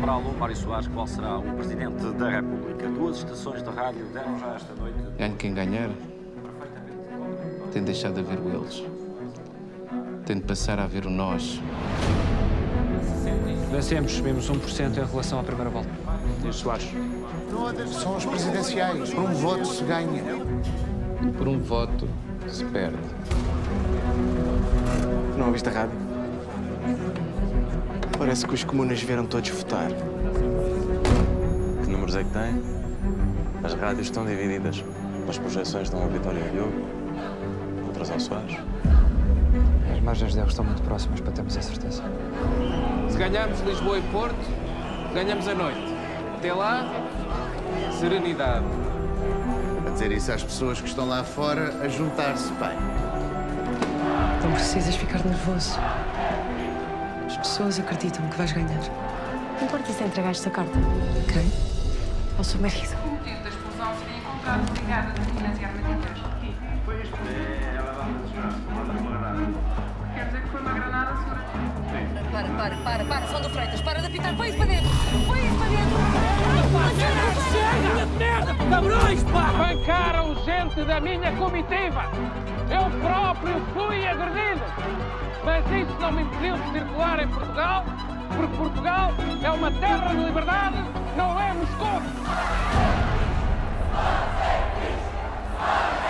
lembrá-lo, Mário Soares, qual será o Presidente da República. 2 estações de rádio deram já esta noite... Ganhe quem ganhar, tem de deixar de haver o eles. Tem de passar a haver o nós. Vencemos, subimos 1% em relação à primeira volta. E Soares? São os presidenciais. Por um voto se ganha. Por um voto se perde. Não ouviste a rádio? Parece que os comunas vieram todos votar. Que números é que tem? As rádios estão divididas. As projeções dão a vitória a Diogo, outras ao Soares. As margens de erro estão muito próximas para termos a certeza. Se ganharmos Lisboa e Porto, ganhamos a noite. Até lá, serenidade. A dizer isso às pessoas que estão lá fora a juntar-se, pai. Não precisas ficar nervoso. As pessoas acreditam que vais ganhar. Não importa se entregaste a carta. Quem? Ao seu marido. O motivo da explosão seria encontrado ligado a meninas e armamentos. Quer dizer que foi uma granada, senhora? Para, São do Freitas, para de apitar, põe isso para dentro! Põe isso para dentro! Chega de merda! Cabrões, pá! Bancaram gente da minha comitiva! Eu próprio fui agredido! Mas isso não me impediu de circular em Portugal, porque Portugal é uma terra de liberdade, não é Moscou!